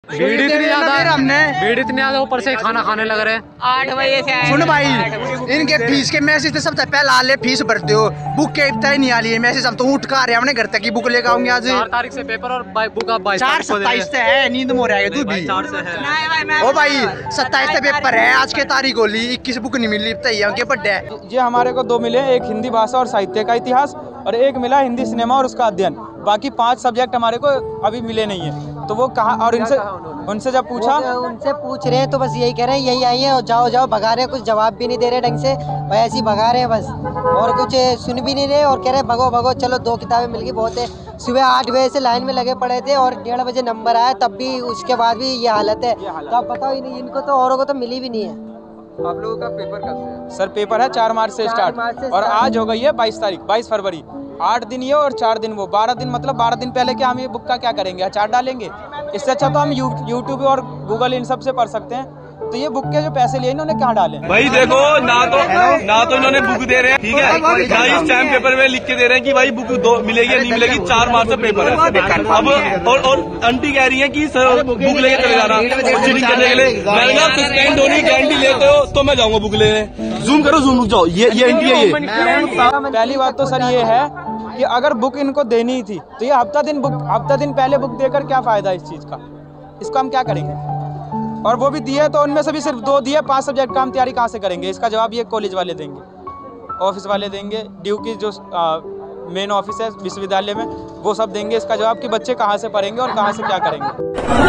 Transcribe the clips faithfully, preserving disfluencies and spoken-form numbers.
भीड़ इतनी ज्यादा हमने भीड़ इतनी ज्यादा ऊपर से खाना खाने लग रहे हैं। आठ बजे से सुन भाई, इनके फीस के मैसेज सबसे पहले आ ले, फीस भरते हो, बुक के इतना ही नहीं आ रही है मैसेज। हम तो उठ कर आ रहे हैं अपने घर तक की बुक लेकर आऊंगे आज। चार तारीख से पेपर और बुक आप बाईस चार सत्ताईस से है, नींद मोर आएगा तू भी। चार से है ओ भाई, सत्ताईस से पेपर है, आज के तारीख होली, इक्कीस बुक नहीं मिली के बड्डे। ये हमारे को दो मिले, एक हिंदी भाषा और साहित्य का इतिहास और एक मिला हिंदी सिनेमा और उसका अध्ययन। बाकी पांच सब्जेक्ट हमारे को अभी मिले नहीं है। तो वो कहा, और इनसे उनसे जब पूछा, उनसे पूछ रहे हैं तो बस यही कह रहे हैं यही आई है और जाओ जाओ भगा रहे हैं, कुछ जवाब भी नहीं दे रहे ढंग से, भाई ऐसे ही भगा रहे हैं बस, और कुछ सुन भी नहीं रहे और कह रहे भगो भगो चलो। दो किताबें मिल गई बहुत है। सुबह आठ बजे से लाइन में लगे पड़े थे और डेढ़ बजे नंबर आया, तब भी उसके बाद भी ये हालत है। तो आप बताओ इनको तो औरों को तो मिली भी नहीं है। आप लोगों का पेपर कब से? सर पेपर है चार मार्च से स्टार्ट और आज हो गई है बाईस तारीख, बाईस फरवरी। आठ दिन ये और चार दिन वो, बारह दिन, मतलब बारह दिन पहले क्या हम ये बुक का क्या करेंगे, अचार डालेंगे? इससे अच्छा तो हम यूट्यूब और गूगल इन सब से पढ़ सकते हैं। तो ये बुक के जो पैसे लिए इन्होंने क्या डाले? भाई देखो, ना तो ना तो इन्होंने बुक दे रहे हैं, ठीक है, ना ही स्टैम्प पेपर में लिख के दे रहे हैं कि भाई बुक दो मिलेगी नहीं मिलेगी। चार मार्च से पेपर है अब, और और आंटी कह रही है कि बुक लेके चले जाना चीटिंग करने के लिए। मैंने कहा सस्पेंड होने की गारंटी लेते हो तो मैं जाऊंगा बुक लेने। जूम करो, जूम जाओ, ये ये आंटी है ये। पहली बात तो सर ये है कि अगर बुक इनको देनी ही थी तो ये हफ्ता दिन बुक हफ्ता दिन पहले बुक देकर क्या फायदा इस चीज का? इसको हम क्या करेंगे? और वो भी दिए तो उनमें से भी सिर्फ दो दिए, पांच सब्जेक्ट का हम तैयारी कहाँ से करेंगे? इसका जवाब ये कॉलेज वाले देंगे, ऑफिस वाले देंगे, ड्यू की जो मेन ऑफिस है विश्वविद्यालय में वो सब देंगे इसका जवाब कि बच्चे कहाँ से पढ़ेंगे और कहाँ से क्या करेंगे।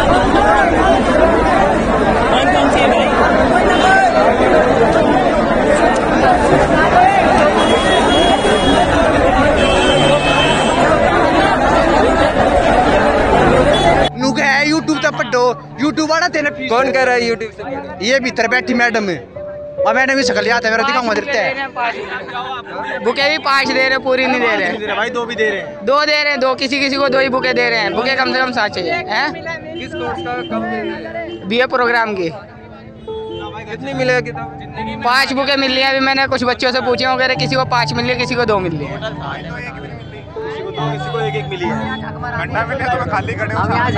यूट्यूब तक पढ़ो, यूट्यूब वाला तेने कौन कह रहा है यूट्यूब से? ये भीतर बैठी मैडम है, और मैडम भी शकल याद है मेरा, दिखाऊंगा देते हैं। बुके भी पाँच दे रहे, पूरी नहीं दे रहे भाई, दो भी दे रहे हैं, दो दे रहे हैं, दो किसी किसी को दो ही बुके दे रहे हैं। बुके कम से कम सात चाहिए हैं। किस कोर्स का कब दे रहे हैं? बी ए प्रोग्राम की कितनी मिलेगा किताब? पाँच बुके मिल रही है। अभी मैंने कुछ बच्चों से पूछे वगैरह, किसी को पाँच मिल रही है, किसी को दो मिल रही है। किसी को एक एक मिली है। घंटा मिले तो खाली खड़े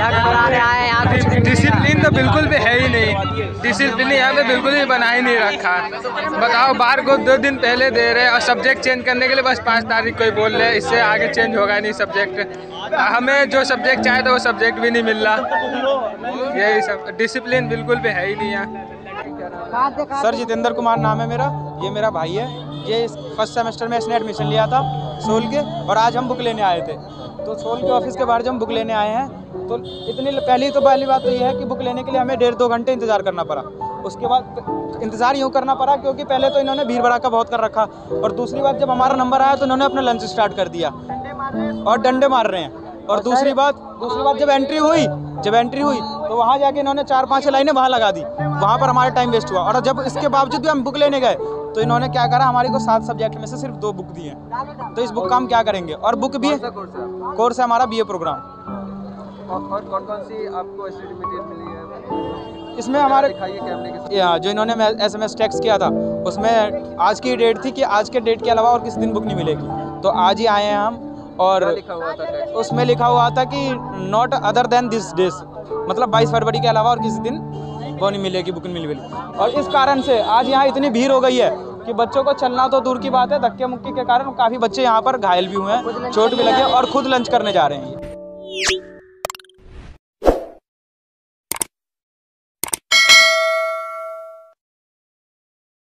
हो। डिसिप्लिन तो बिल्कुल भी है ही नहीं, डिसिप्लिन यहाँ पे बिल्कुल भी बना ही नहीं रखा। बताओ, बार को दो दिन पहले दे रहे और सब्जेक्ट चेंज करने के लिए बस पाँच तारीख को ही बोल रहे, इससे आगे चेंज होगा नहीं सब्जेक्ट। हमें जो सब्जेक्ट चाहे तो वो सब्जेक्ट भी नहीं मिल रहा। यही सब, डिसिप्लिन बिल्कुल भी है ही नहीं यहाँ। सर जितेंद्र कुमार नाम है मेरा, ये मेरा भाई है। ये फर्स्ट सेमेस्टर में इसने एडमिशन लिया था सोल के, और आज हम बुक लेने आए थे। तो सोल के ऑफिस के बाहर जब हम बुक लेने आए हैं तो इतनी पहली तो पहली बात तो ये है कि बुक लेने के लिए हमें डेढ़ दो घंटे इंतज़ार करना पड़ा। उसके बाद इंतज़ार यूँ करना पड़ा क्योंकि पहले तो इन्होंने भीड़ भड़ाका बहुत कर रखा, और दूसरी बात जब हमारा नंबर आया तो इन्होंने अपना लंच स्टार्ट कर दिया और डंडे मार रहे हैं। और दूसरी बात दूसरी बात जब एंट्री हुई जब एंट्री हुई तो वहाँ जाके इन्होंने चार पांच लाइनें वहाँ लगा दी, वहाँ पर हमारा टाइम वेस्ट हुआ। और जब इसके बावजूद भी हम बुक लेने गए तो इन्होंने क्या करा, हमारे को सात सब्जेक्ट में से सिर्फ दो बुक दिए। तो इस बुक का हम क्या करेंगे? और बुक भी कोर्स है हमारा बी ए प्रोग्राम। और कौन कौन सी आपको स्टडी मटेरियल मिली है इसमें? हमारे दिखाइए जो इन्होंने एस एम एस टेक्स्ट किया था उसमें आज की डेट थी कि आज के डेट के अलावा और किसी दिन बुक नहीं मिलेगी। तो आज ही आए हैं हम, और लिखा हुआ था उसमें लिखा हुआ था कि not other than this days, मतलब बाईस फरवरी के अलावा और किसी दिन वो नहीं मिलेगी, बुक नहीं मिलेगी। और इस कारण से आज यहाँ इतनी भीड़ हो गई है कि बच्चों को चलना तो दूर की बात है, धक्के मुक्की के कारण काफ़ी बच्चे यहाँ पर घायल भी हुए हैं, चोट भी लगी है और खुद लंच करने जा रहे हैं।